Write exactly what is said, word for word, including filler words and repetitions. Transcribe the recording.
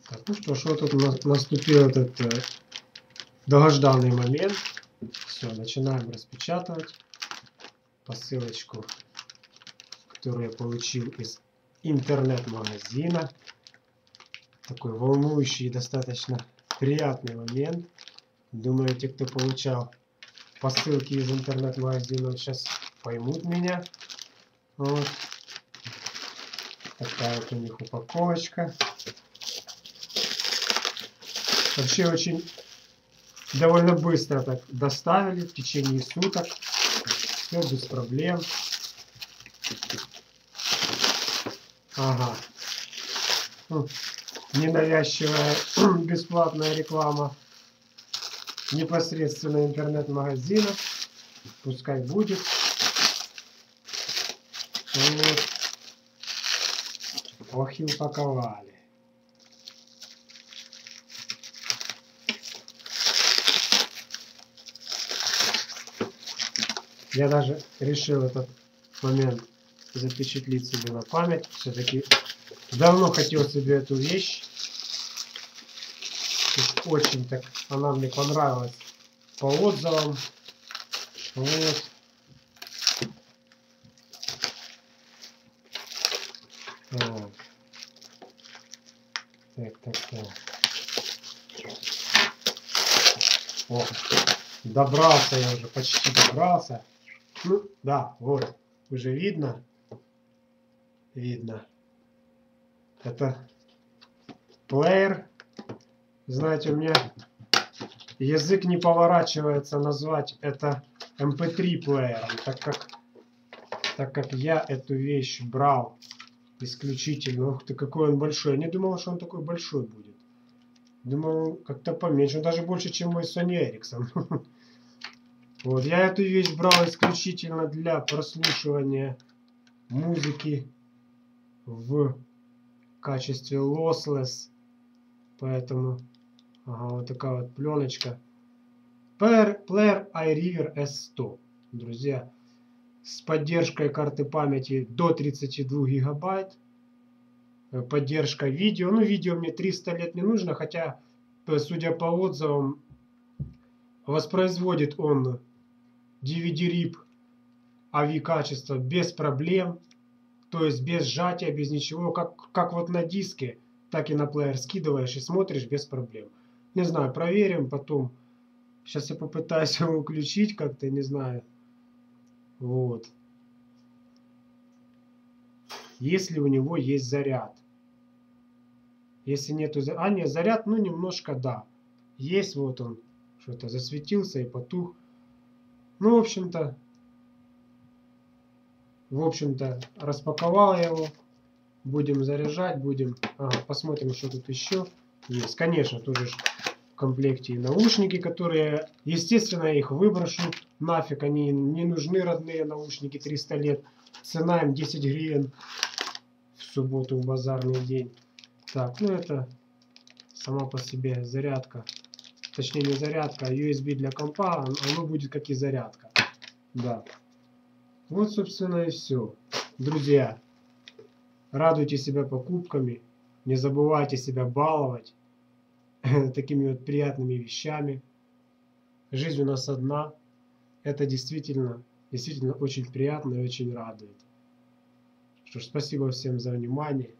Так, ну что ж, вот тут у нас наступил этот э, долгожданный момент. Все, начинаем распечатывать посылочку, которую я получил из интернет-магазина. Такой волнующий и достаточно приятный момент. Думаю, те, кто получал посылки из интернет-магазина, сейчас поймут меня. Вот. Такая вот у них упаковочка. Вообще очень довольно быстро так доставили, в течение суток. Все без проблем. Ага. Ну, ненавязчивая бесплатная реклама непосредственно интернет-магазина. Пускай будет. Вот. Ох и упаковали. Я даже решил этот момент запечатлить себе на память. Все-таки давно хотел себе эту вещь. Очень так она мне понравилась по отзывам. Вот. Так. Так, так, так. О, добрался я уже, почти добрался. Ну, да, вот, уже видно. Видно. Это плеер. Знаете, у меня язык не поворачивается назвать это эм пэ три плеером, так как, так как я эту вещь брал исключительно. Ух ты, какой он большой. Я не думал, что он такой большой будет. Думал, как-то поменьше. Он даже больше, чем мой Sony Ericsson. Вот, я эту вещь брал исключительно для прослушивания музыки в качестве lossless. Поэтому, ага, вот такая вот пленочка. Player iRiver эс сто. Друзья, с поддержкой карты памяти до тридцати двух гигабайт. Поддержка видео. Ну, видео мне триста лет не нужно, хотя, судя по отзывам, воспроизводит он ди ви ди-рип эй ви качество без проблем. То есть без сжатия, без ничего. Как, как вот на диске, так и на плеер скидываешь и смотришь без проблем. Не знаю, проверим потом. Сейчас я попытаюсь его включить как-то, не знаю. Вот. Если у него есть заряд. Если нету заряда... А, нет, заряд, ну, немножко, да. Есть, вот он. Что-то засветился и потух. Ну, в общем-то... В общем-то, распаковал я его. Будем заряжать, будем... Ага, посмотрим, что тут еще есть. Конечно, тоже в комплекте и наушники, которые... Естественно, я их выброшу. Нафиг, они не нужны, родные наушники, триста лет. Цена им десять гривен в субботу, в базарный день. Так, ну это сама по себе зарядка. Точнее, не зарядка, а ю эс би для компа. Оно будет как и зарядка. Да. Вот, собственно, и все. Друзья, радуйте себя покупками. Не забывайте себя баловать такими вот приятными вещами. Жизнь у нас одна. Это действительно, действительно очень приятно и очень радует. Что ж, спасибо всем за внимание.